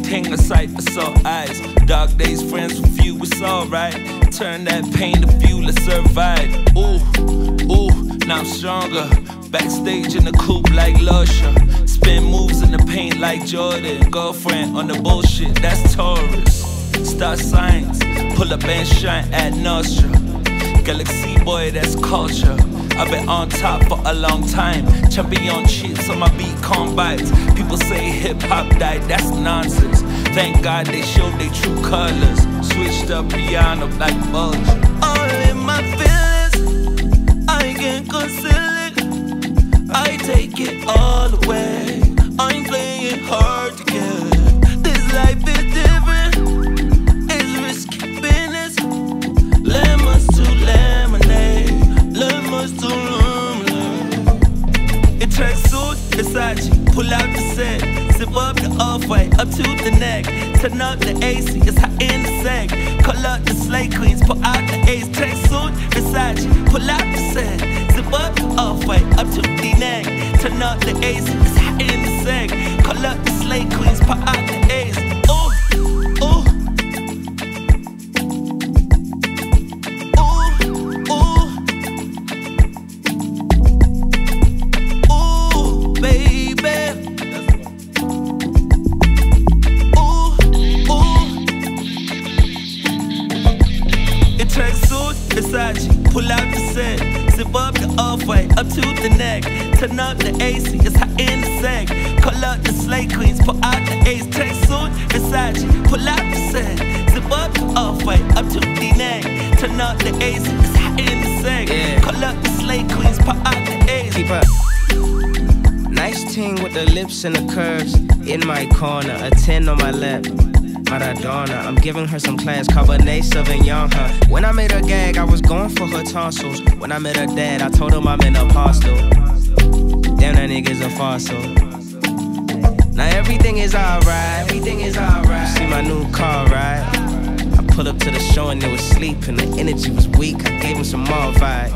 everything a sight for sore eyes. Dark days, friends with you, it's alright. Turn that pain to fuel to survive. Ooh, ooh, now I'm stronger. Backstage in the coupe like Lusher. Spin moves in the paint like Jordan. Girlfriend on the bullshit, that's Taurus. Star signs, pull up and shine at Nostra. Galaxy boy, that's culture. I've been on top for a long time. Champion cheats on my beat combines. People say hip-hop died, that's nonsense. Thank God they showed their true colors. Switched up piano like Bulge. All in my feelings, I can't conceal it. I take it all away. I'm playing hard to get. This life is different. It's risky business. Lemons to lemonade. Lemons to lemonade. It tracksuit, Versace, pull out the set. Zip up the off-white, up to the neck. Turn up the AC, it's hot in the sack. Call up the slay queens, pull out the ace. Tracksuit, Versace, pull out the set. Zip up the off-white, up to the neck. Turn up the AC, it's hot in the sack. Call up the slay queens, pull out the ace. Ooh, ooh. Versace, pull out the set. Zip up the off-white, up to the neck. Turn up the AC, it's hot in the sack. Call up the slay queens, pull out the ace. Tracksuit, Versace, pull out the set. Zip up the off-white, up to the neck. Turn up the AC, it's hot in the sack. Call up the slay queens, pull out the ace. Keep up. Nice ting with the lips and the curves. In my corner, a 10 on my lap. Maradona, I'm giving her some class, Cabernet Sauvignon her. When I made her gag, I was going for her tonsils. When I met her dad, I told him I'm an apostle. Damn, that nigga's a fossil. Now everything is alright, everything is alright. See my new car, right? I pulled up to the show and they was sleeping. The energy was weak, I gave him some more vibe.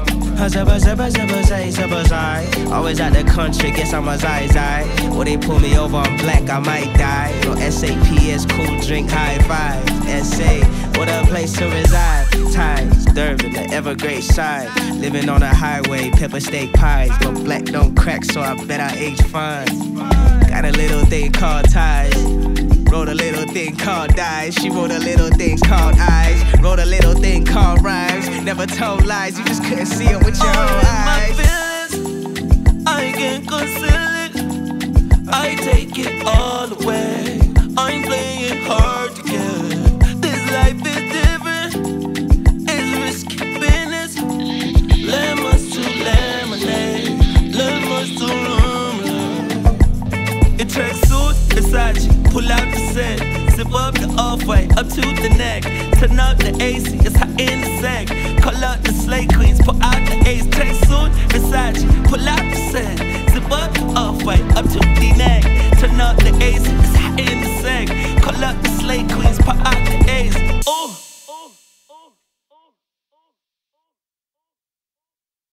Always out the country, guess I'm a zai. Or they pull me over, I'm black, I might die. No SAPS, cool drink, high five. SA, what a place to reside. Ties, Durban, the Evergreen side. Living on a highway, pepper steak pies. But black don't crack, so I bet I age fine. Got a little thing called ties. Wrote a little thing called dies. She wrote a little thing called eyes. Wrote a little thing called rhymes. Never told lies, you just couldn't see it with your own eyes. My feelings, I can't conceal it. I take it all away. I'm playing hard to get. This life is different. It's risky business. Lemons to lemonade. Lemons to lemonade. It tracksuit, Versace, pull out the set. Zip up the off-white, up to the neck. Turn up the AC, it's hot in the sack. Call up the slay queens, pull out the ace. Tracksuit, Versace, pull out the set. Zip up the off-white, up to the neck.